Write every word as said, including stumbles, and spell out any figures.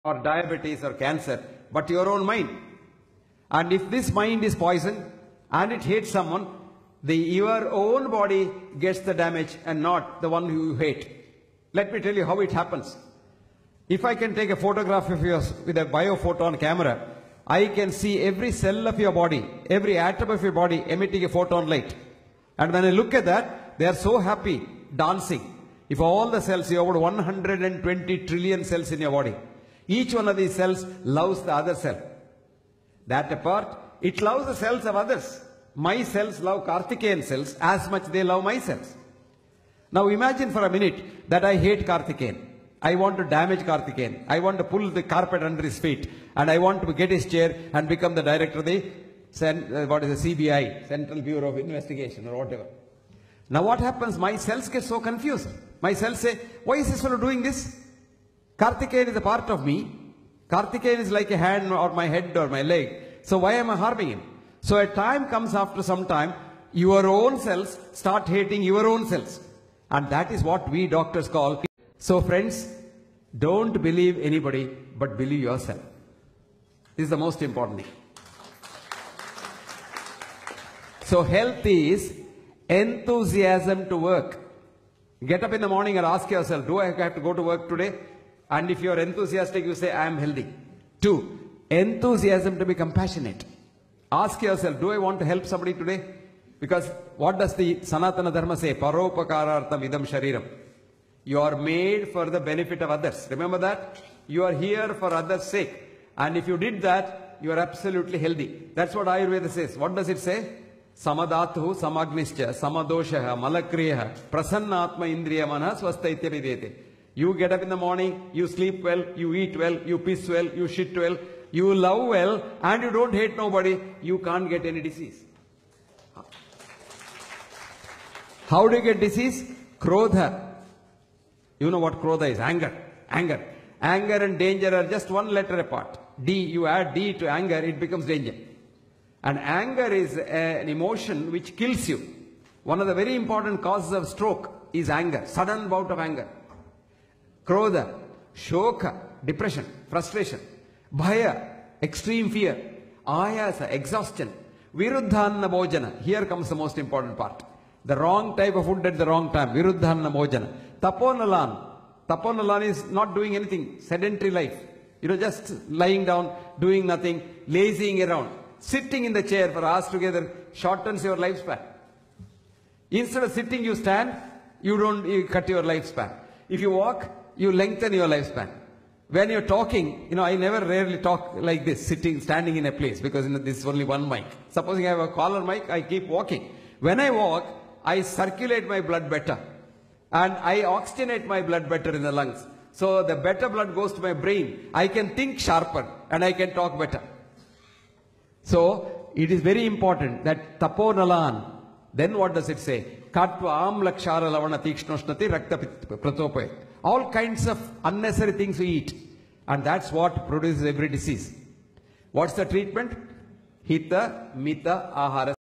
or diabetes or cancer, but your own mind. And if this mind is poisoned and it hates someone, the, your own body gets the damage and not the one who you hate. Let me tell you how it happens. If I can take a photograph of yours with a biophoton camera, I can see every cell of your body, every atom of your body emitting a photon light. And when I look at that, they are so happy, dancing. If all the cells, you have about one hundred twenty trillion cells in your body. Each one of these cells loves the other cell. That apart, it loves the cells of others. My cells love Karthikeyan cells as much they love my cells. Now imagine for a minute that I hate Karthikeyan. I want to damage Karthikeyan. I want to pull the carpet under his feet. And I want to get his chair and become the director of the, what is the C B I, Central Bureau of Investigation or whatever. Now what happens? My cells get so confused. My cells say, why is this fellow doing this? Karthikeyan is a part of me. Karthikeyan is like a hand or my head or my leg. So why am I harming him? So a time comes after some time, your own cells start hating your own cells. And that is what we doctors call. So friends, don't believe anybody, but believe yourself. This is the most important thing. So health is enthusiasm to work. Get up in the morning and ask yourself, do I have to go to work today? And if you are enthusiastic, you say, I am healthy. Two, enthusiasm to be compassionate. Ask yourself, do I want to help somebody today? Because what does the Sanatana Dharma say? Paropakarartham idam shariram. You are made for the benefit of others. Remember that? You are here for others' sake. And if you did that, you are absolutely healthy. That's what Ayurveda says. What does it say? Samadatuhu samagnischa samadoshaha malakriyaha prasannatma indriyamana swastaitya videte. You get up in the morning, you sleep well, you eat well, you piss well, you shit well, you love well, and you don't hate nobody, you can't get any disease. How do you get disease? Krodha. You know what krodha is? Anger. Anger. Anger and danger are just one letter apart. D, you add D to anger, it becomes danger. And anger is an emotion which kills you. One of the very important causes of stroke is anger, sudden bout of anger. Krodha, shoka, depression, frustration. Bhaya, extreme fear. Ayasa, exhaustion. Viruddhanna bhojana. Here comes the most important part. The wrong type of food at the wrong time. Viruddhanna bhojana. Taponalan. Taponalan is not doing anything. Sedentary life. You know, just lying down, doing nothing, lazying around. Sitting in the chair for hours together shortens your lifespan. Instead of sitting, you stand, you don't you cut your lifespan. If you walk, you lengthen your lifespan. When you're talking, you know, I never rarely talk like this, sitting, standing in a place, because you know, this is only one mic. Supposing I have a collar mic, I keep walking. When I walk, I circulate my blood better. And I oxygenate my blood better in the lungs. So the better blood goes to my brain. I can think sharper and I can talk better. So it is very important that taponalan. Then what does it say? Katva amla kshara lavana tikshnoshnati rakta pratopay. All kinds of unnecessary things we eat. And that's what produces every disease. What's the treatment? Hita, mita, ahara.